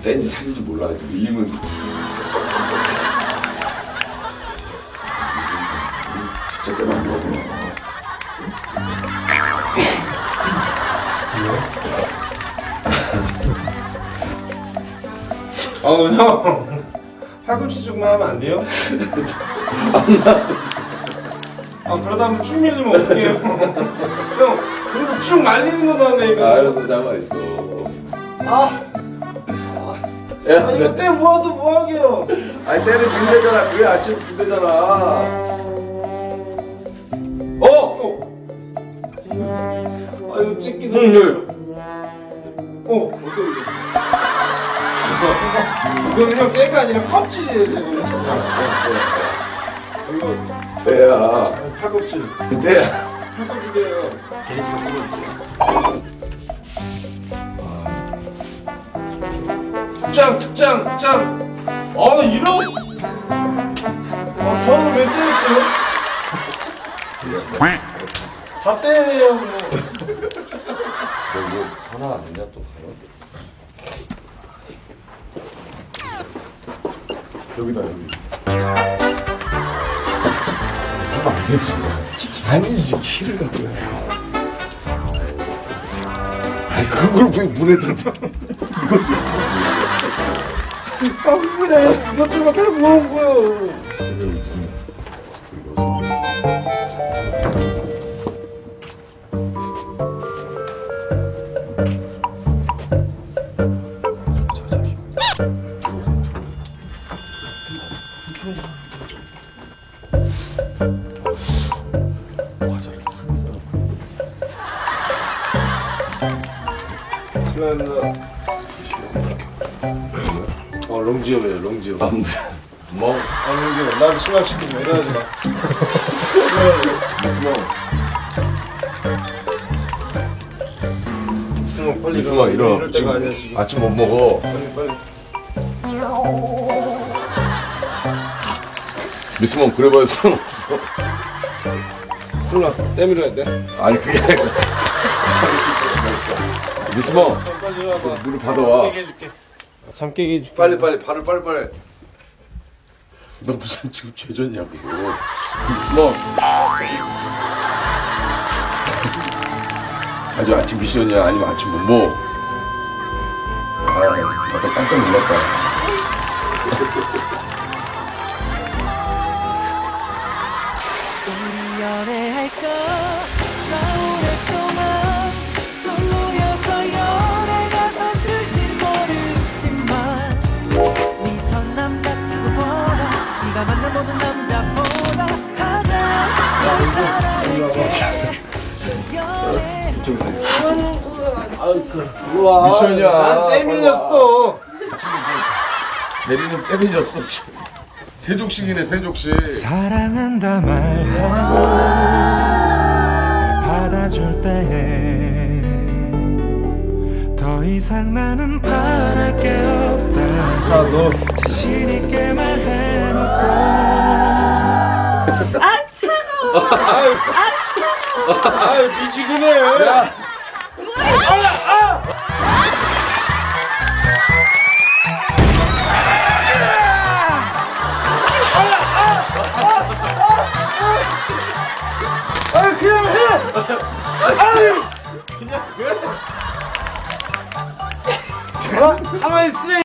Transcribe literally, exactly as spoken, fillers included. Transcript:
땐지 사진지 몰라. 밀리면 진짜 때만 물어보네. 어우 형, 팔꿈치 조금만 하면 안 돼요? 안 나왔어. 아 그러다 한번 쭉 밀리면 어떡해요? 형 그래서 쭉 말리는 거 나네 이거. 아, 알아서 잡아 있어. 아, 야, 아 이거 때 모아서 뭐 하게요? 아니 때를 빈대잖아. 그래 아침 준대잖아. 어? 어? 아 이거 찍기도. 응, 응. 어, 어때 이거? 이거는 형 깨가 아니라 껍질이에요 지금. 이거 때야. 팔꿈치. 때야. 팔꿈치예요. 제니스가 쓰고 있어요. 짱, 짱, 짱. 아, 나 이런. 아, 저는 왜 때렸어요? 다 때려요, 뭐. 너뭐 전화 안 했냐 또 가요? 여기다 여기. 하면 안 되지. 아니지 키를 갖고 해. 아니 그걸 왜 문에다 둬? 아, 그래. 이것저것 다 모은 거요. 어, 롱지업이에요, 롱지업. 아, 뭐? 아, 롱지업. 나도 신발 시키지 마. 이러지 마. 미스몽. 미스몽 빨리 미스몽 일어나. 이럴 때가 아니야, 지금. 아침 못 먹어. 빨리, 빨리. 미스몽 그래봐야 소용없어. 콜라, 때밀어야 돼. 아니 그게 아니라. 미스몽 빨리 일어나봐. 물을 받아와. 깨게 해줄게. 잠 깨게 해줄게. 빨리 빨리 발을 빨리 빨리. 너 무슨 지금 죄졌냐고. 미스몽. 아주 아침 미션이야 아니면 아침 못 먹어. 아, 나도 깜짝 놀랐다. 우리 연애할까 나 오랫동안 솔로여서 연애가 서툴진 모르지만 네 전 남자친구보다 네가 만난 모든 남자보다 가장 널 사랑해 우와. 미션이야. 난 때밀렸어. 내리는 때밀렸어. 세족식이네 세족식. 사랑한다 말하고 날 받아줄 때 더 이상 나는 바랄 게 없다. 자, 너. 자신 있게 말해놓고 아 차가워 아유, 아 차가워 아유, 미치겠네. 야. 아유, 그냥 해. 아유. 그냥 왜? 가만히 있으래.